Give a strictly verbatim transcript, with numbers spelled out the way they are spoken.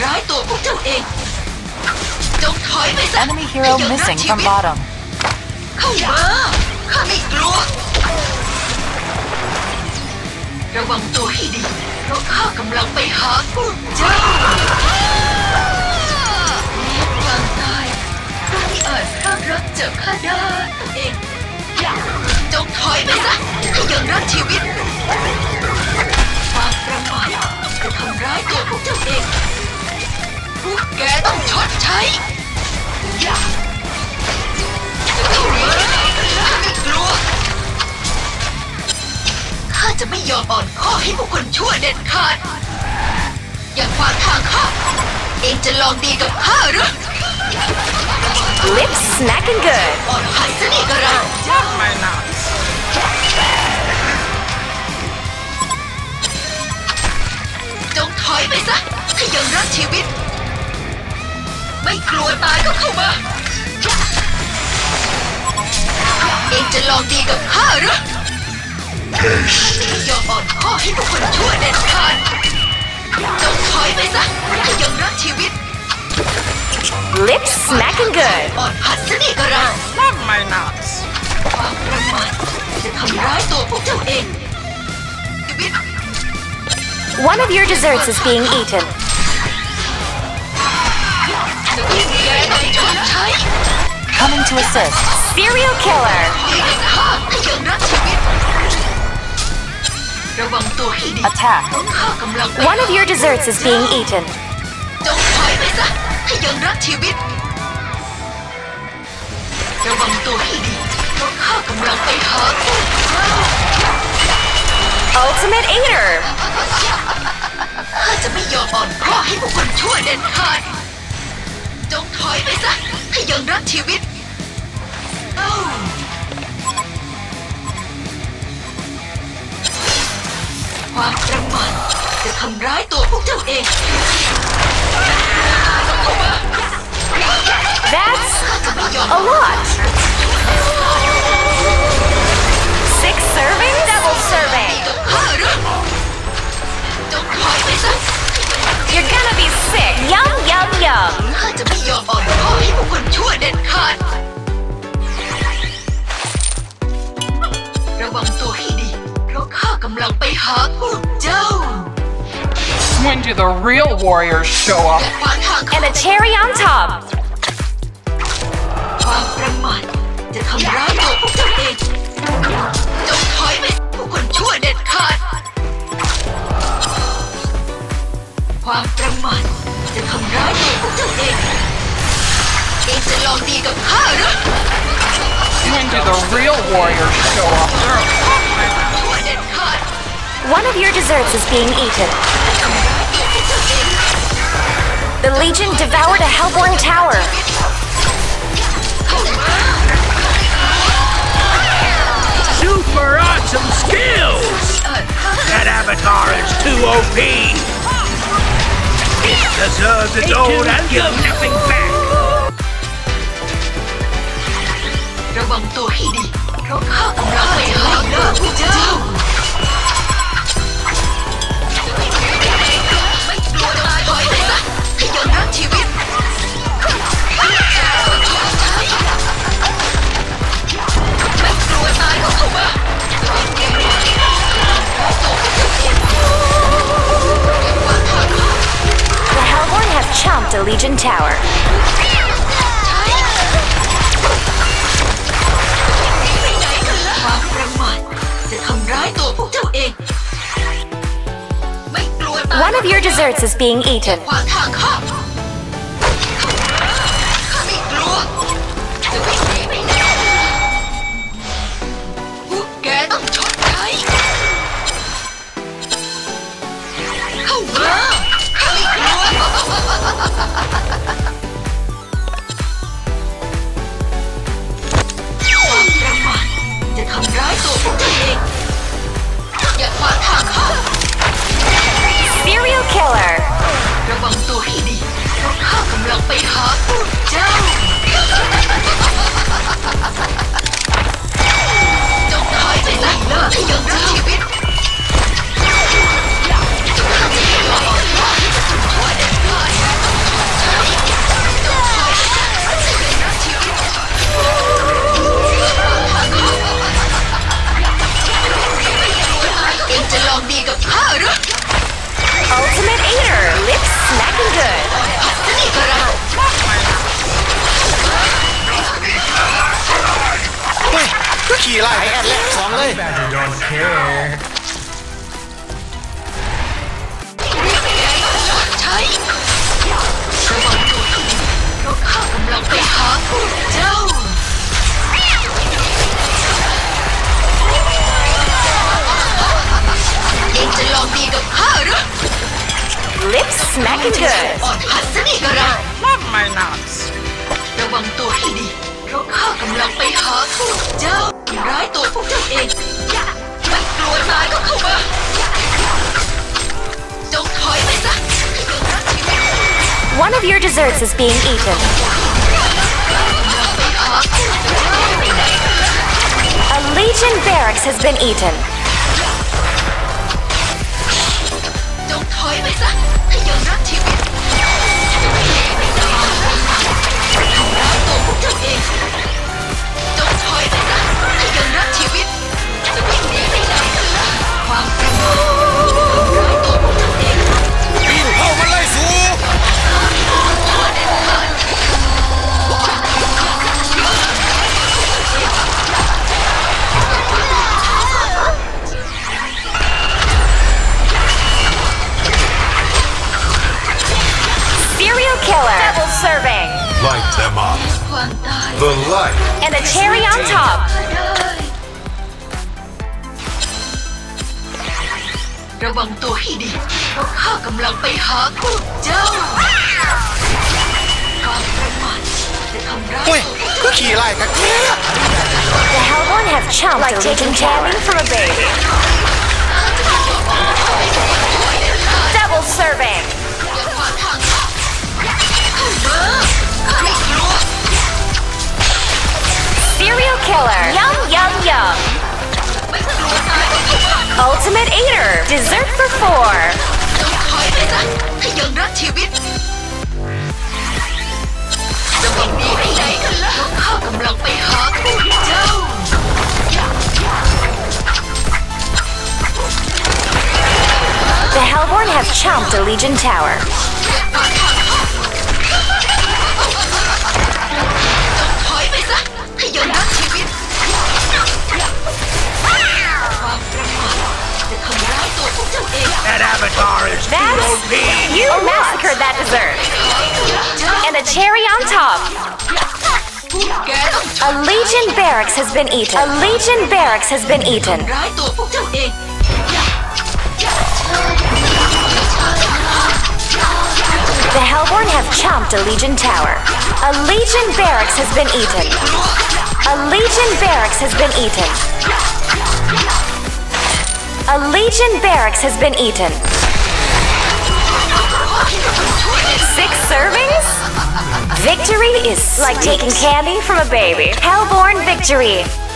ำร้ายตัวพวกเจ้าเองจงถอยไปซะ Enemy hero missing from bottom. เข้ามาข้าไม่กลัวระวังตัวให้ดีเพราะข้ากำลังไปหาพวกเจ้าการตายผู้ที่อาจพลาดรักจากข้าได้เองจงถอยไปซะให้ยังรักชีวิตความประมาทจะทำร้ายตัวพวกเจ้าเองพวกแกต้องชดใช้จะเข้ามาข้าไม่กลัวข้าจะไม่ยอมอ่อนข้อให้พวกคนชั่วเด็ดขาดอย่าขวางทางข้าเองจะลองดีกับข้าหรือ Lips smacking good. อ่อนหัดซะนี่กระไรจงถอยไปซะถ้ายังรักชีวิตไม่กลัวตายก็เข้ามาเองจะลองดีกับข้าหรือไม่ยอมอ่อนข้อให้พวกคนชั่วเด็ดขาดจงถอยไปซะถ้ายังรักชีวิต Lips smacking good. อ่อนหัดซะนี่กระไร Love my nuts. ความประมาทจะทำร้ายตัวพวกเจ้าเองชีวิต One of your desserts is being eaten. จะยิ่งแย่ในชดใช้ Coming to assist. Serial killer. ข้าให้ยังรักชีวิตระวังตัวให้ดี Attack. ข้ากำลัง One of your desserts is being eaten. จงถอยไปซะให้ยังรักชีวิตระวังตัวให้ดีเพราะข้ากำลังไปหาพวกเจ้า Ultimate Eater. ข้าจะไม่ยอมอ่อนข้อให้พวกคนชั่วเด็ดขาดจงถอยไปซะให้ยังรักชีวิตเอ้าความประมาทจะทำร้ายตัวพวกเจ้าเอง That's a lot. Six serving, double serving. กับข้าหรือจงถอยไปซะ You're gonna be sick. Yum, yum, yum. ข้าจะไม่ยอมอ่อนข้อให้พวกคนชั่วเด็ดขาดระวังตัวให้ดีเพราะข้ากำลังไปหาพวกเจ้า When do the real warriors show และ up? ขวางทางข้า And a cherry on top. ความประมาทจะทำร้ายตัวพวกเจ้าเองจงถอยไปพวกคนชั่วเด็ดขาดความประมาทจะทำร้ายตัวพวกเจ้าเองเองจะลองดีกับข้าหรือ When do the real warriors show up? ชั่วเด็ดขาด One of your desserts is being eaten. ทำร้ายตัวพวกเจ้าเอง The Legion devoured a Hellborn tower. เข้ามา Super awesome skills! เอิดข้า That avatar is too O P! It deserves its own and give nothing back! ระวังตัวให้ดีเพราะข้ากำลังไปหาพวกเจ้าไม่กลัวตายถอยไปซะให้ยังรักชีวิตไม่กลัวตายก็เข้ามา The Hellborn have chomped a Legion tower. ความประมาทจะทำร้ายตัวพวกเจ้าเองไม่กลัวตาย One of your desserts is being eaten. ขวางทางข้าข้าไม่กลัวจะไม่หนีไปไหนพวกแกต้องชดใช้เข้ามาข้าไม่กลัวความประมาทจะทำร้ายตัวพวกเจ้าเองอย่าขวางทางข้า Serial killer. ระวังตัวให้ดีเพราะข้ากำลังไปหาพวกเจ้าจงถอยไปซะให้ยังรักชีวิตข้าจะไม่ยอมอ่อนข้อให้กับคนชั่วเด็ดขาด don't care ใช้ระวังตัวให้ดีเพราะข้ากำลังไปหาพวกเจ้าเองจะลองดีกับข้าหรือ Lips smacking จะ good. อ่อนหัดซะนี่ก็ได้ Love my nuts. ระวังตัวให้ดีเพราะข้ากำลังไปหาพวกเจ้าร้ายตัวพวกเจ้าเองไม่กลัวตายก็เข้ามาจงถอยไปซะ One of your desserts is being eaten. A Legion barracks has been eaten. จงถอยไปซะให้ยังรักชีวิตร้ายตัวพวกเจ้าเองจงถอยไปซะให้ยังรักชีวิตจะวิ่งหนีไปไหนกันล่ะความประมาทร้ายตัวพวกเจ้าเองปีนเข้ามาไล่สู Serial killer. Double serving. Light them up ความตาย the light And a cherry on top. ระวังตัวให้ดีเพราะข้ากำลังไปหาพวกเจ้าความประมาทจะทำร้ายเฮ้ยก็ขี่ไล่กันแค่ The Hellborn have chomped like taking candy from a baby. Double serving. อย่าขวางทางข้าเข้ามาข้าไม่กลัว Serial killer. Yum, yum, yum. ไม่กลัวตายก็เข้ามา Ultimate eater. Dessert for four. จงถอยไปซะให้ยังรักชีวิตจะวิ่งหนีไปไหนกันล่ะเพราะข้ากำลังไปหาพวกเจ้า The Hellborn have chomped a Legion tower. จงถอยไปซะให้ยังรักชีวิตความประมาทจะทำร้ายตัวพวกเจ้าเอง That avatar is too That's โอ พี you massacred that dessert. And a cherry on top. แกต้องช A ด Legion barracks has been eaten. A Legion barracks has been eaten. ร้ายตัวพวกเจ้าเอง The Hellborn have chomped a Legion tower. A Legion barracks has been eaten. A Legion barracks has been eaten. A Legion barracks has been eaten. Six servings? Victory is like taking candy from a baby. Hellborn victory.